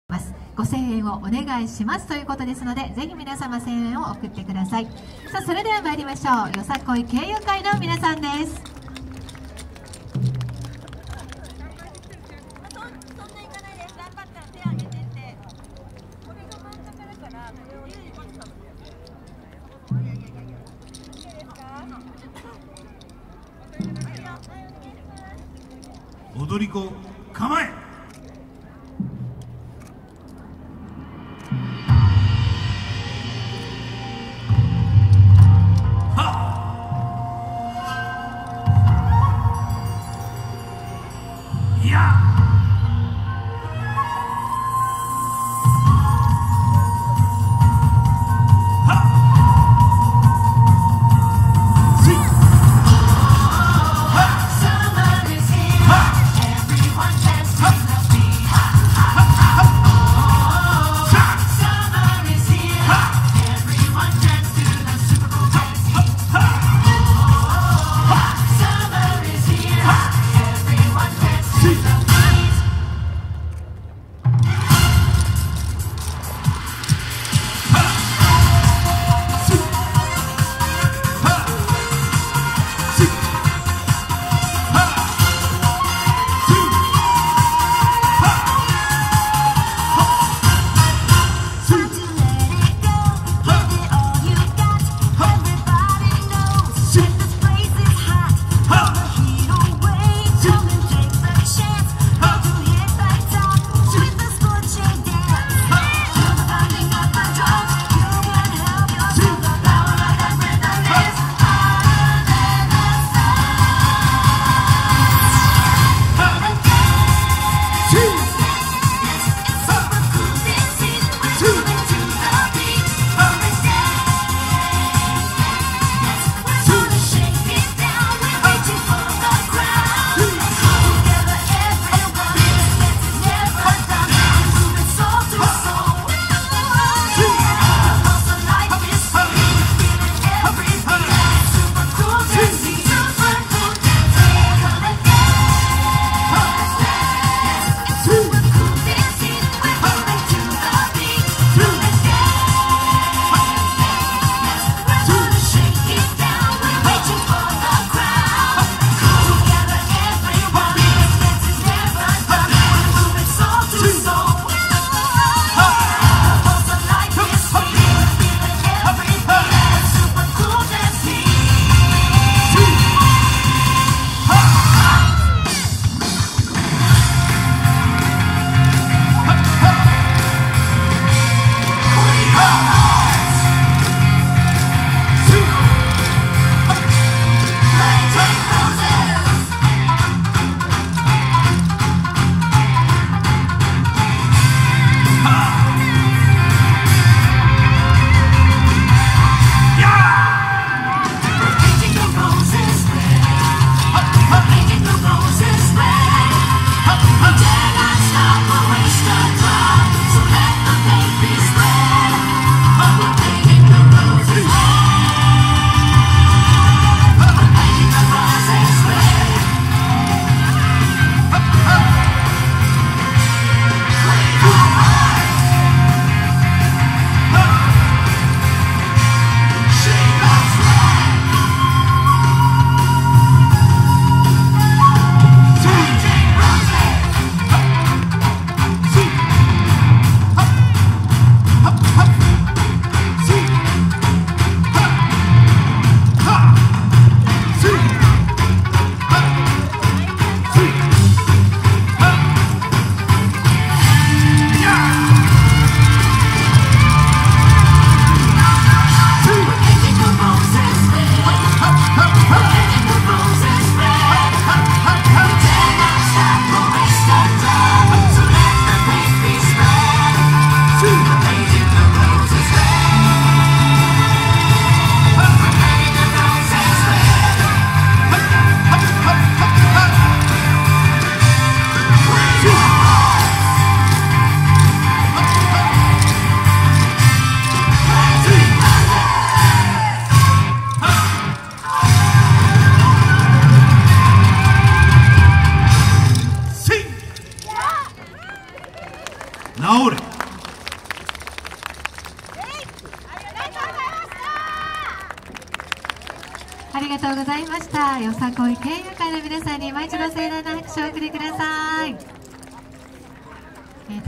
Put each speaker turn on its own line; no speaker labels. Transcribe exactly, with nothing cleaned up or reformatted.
ます。ご声援をお願いしますということですので、ぜひ皆様声援を送ってください。さあ、それでは参りましょう。よさこい経由会の皆さんです。
踊り子構え。いやはっ治れ。
ありがとうございました。よさこい県友会の皆さんに今一度盛大な拍手をお送りください。